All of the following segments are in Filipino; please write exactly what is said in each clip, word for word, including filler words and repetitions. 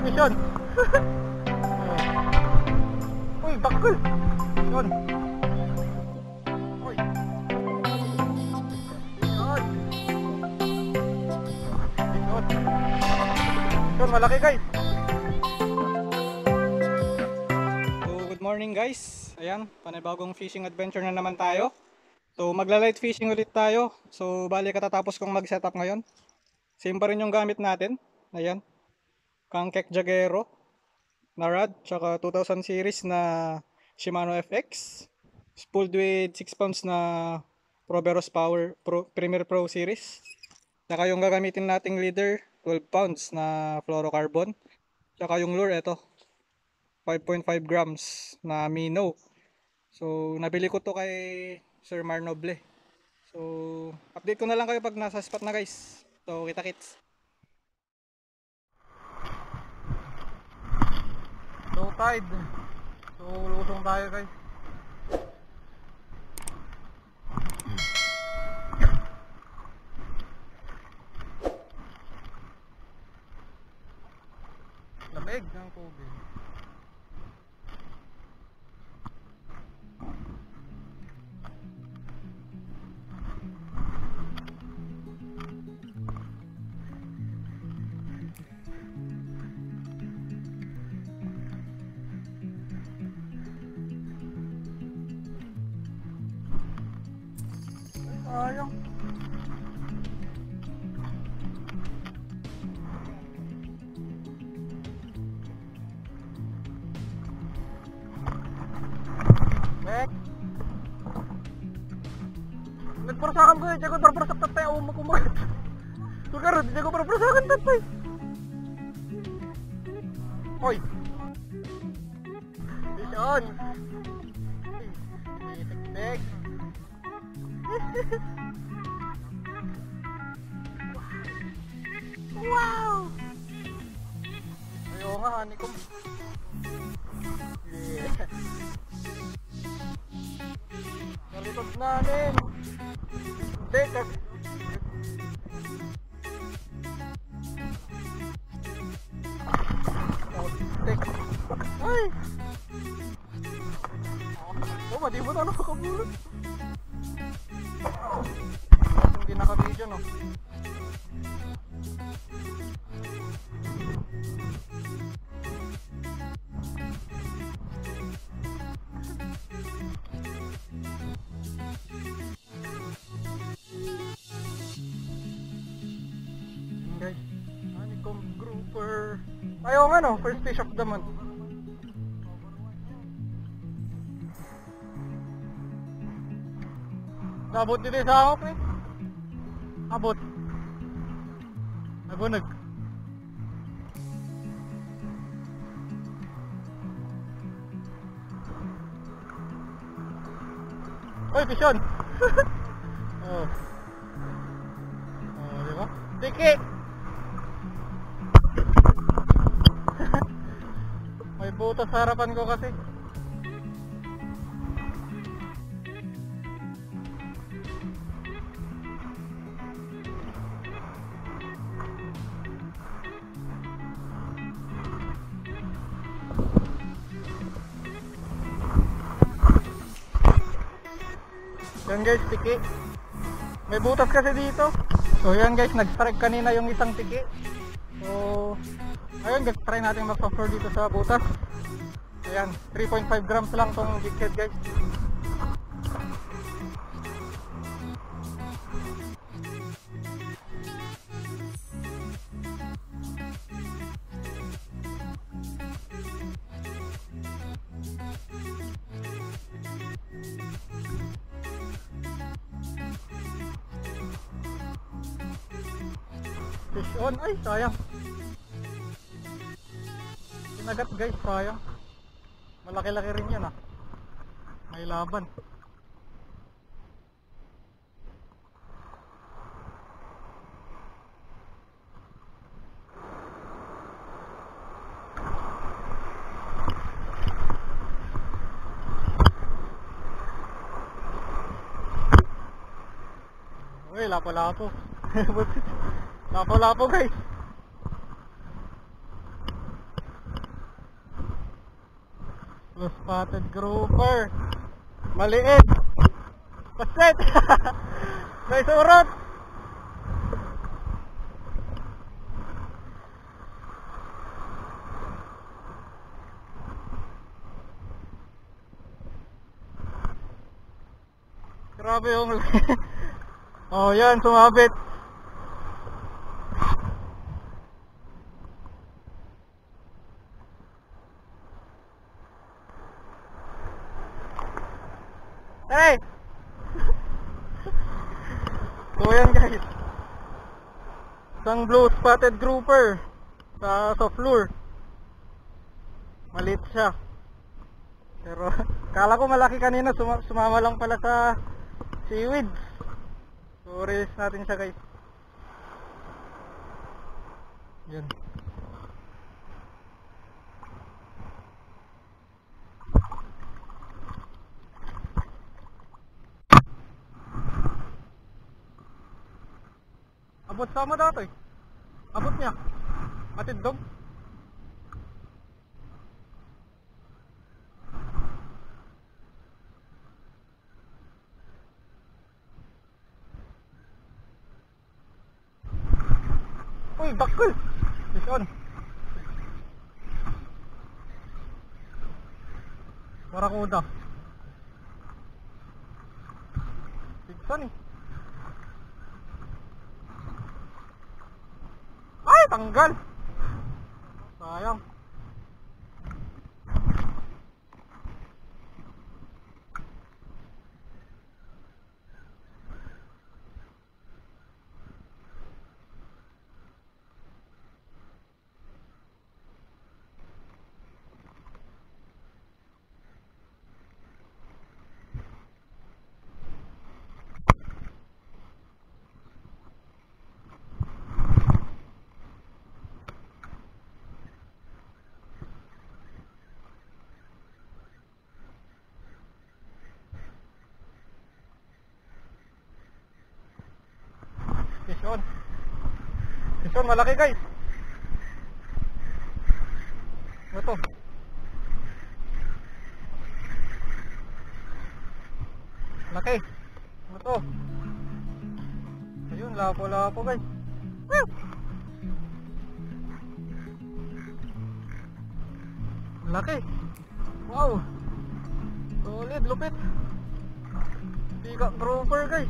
mission. Uy, bakul. Yun. Uy. Yun. Yun. Yun, malaki guys. So, good morning guys. Ayan, panibagong fishing adventure na naman tayo. So, magla-light fishing ulit tayo. So, bali katatapos kong mag-setup ngayon. Same pa rin yung gamit natin. Ayan. Kangkek Jagero na rod, tsaka two thousand series na Shimano F X, spooled with six pounds na Proveros Power Pro, Premier Pro series. Tsaka yung gagamitin nating leader, twelve pounds na fluorocarbon. Tsaka yung lure, eto, five point five grams na minnow. So, nabili ko to kay Sir Marnoble. So, update ko na lang kayo pag nasa spot na guys. So, kita-kits. Low tide. So, lusong tayo guys. Lamig ng tubig. Sayang. Mek. Nagpurasakan ko yun. Diyan ko parapurasak tatay. Ako makumagat. Sugar, diyan ko parapurasakan tatay. Hoy. Fish on. Tek-tek. Wow! Ayaw nga, honeycomb. Yeah. Nalitot namin. Dekat. Oh, tek. Ay! Oh, madi mo na nakakabulot. Hindi naka-video, no? Guys, honeycomb grouper. Ayaw nga, no? First fish of the month. Nabot dito sa ako, eh. Abot. Nabunag. Oy, pisyon. Oh. Oh, di ba? Tiki. May butas sa harapan ko kasi. Yan guys, tiki. May butas kasi dito. So yan guys, nag-strike kanina yung isang tiki. So ayun guys, try natin mag-offer dito sa butas. Ayan, three point five grams lang tong big head guys. Fish on. Ay, sayang. Kinagat guys, sayang. Malaki-laki rin yan ah. May laban. Uy, lapo-lapo. Lapo-lapo guys. Blue spotted grouper. Maliit. Paset. May surot. Grabe yung oh yan, sumabit. Hey! So yan guys, isang blue spotted grouper sa soft lure. Maliit siya, pero kala ko malaki kanina, suma sumama lang pala sa seaweed. So release natin siya guys. Yan. Abot sama dati. Abot niya. Matindog. Uy, bakul. Fish on. Barakuda. Bigsan eh. Ay, tanggal. Sayang. Fish on. Fish on, malaki guys. Ano to? Laki. Ano to? Ayun, lapo-lapo guys. Woo! Laki. Wow. Solid, lupit. Peacock grouper guys.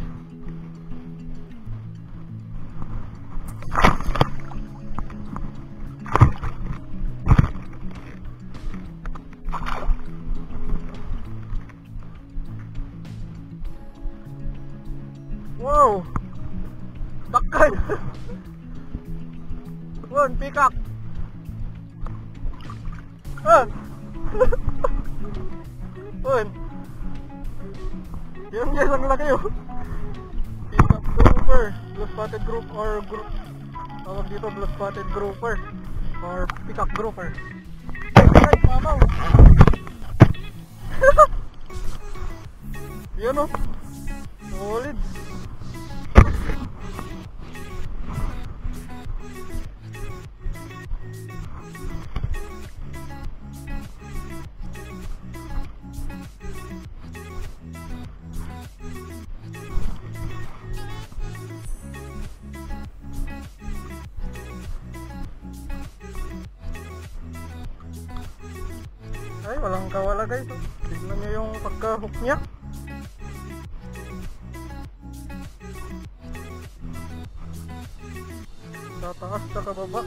Wow! Bakal! One, peacock! Ah! One! Yan guys, ang laki yun! Peacock grouper! Blue spotted group or group. Tawag dito, blue spotted grouper or peacock grouper. Guys, mamaw! Yan o! Solid! Ay, walang kawala guys. Tignan nyo yung pagka-hook niya. Sa taas, sa kababa.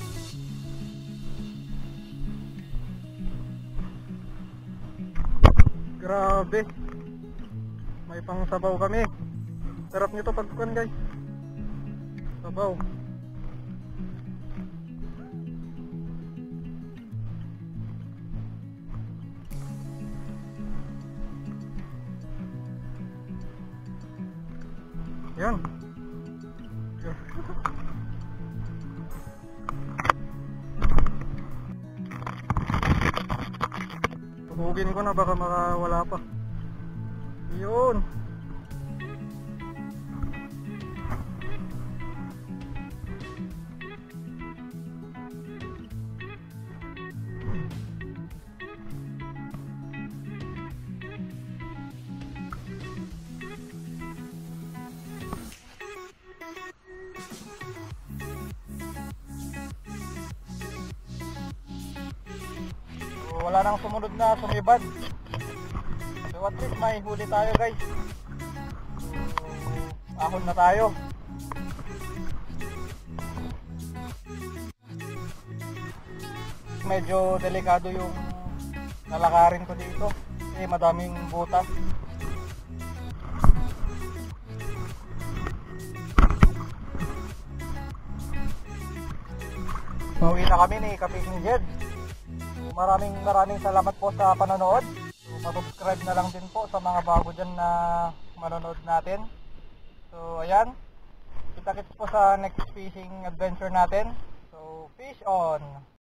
Grabe. May pang sabaw kami. Sarap nito pagkukan guys. Sabaw. Yan. Hugin ko na, baka makawala pa. Yun. wala nang sumunod na sumibad. So at least may huli tayo guys. So ahon na tayo. Medyo delikado yung lalakarin ko dito kasi madaming butas. Pauwi na kami ni Kapising Jed. Maraming maraming salamat po sa panonood. So, subscribe na lang din po sa mga bago dyan na manonood natin. So ayan, kita-kits po sa next fishing adventure natin. So fish on!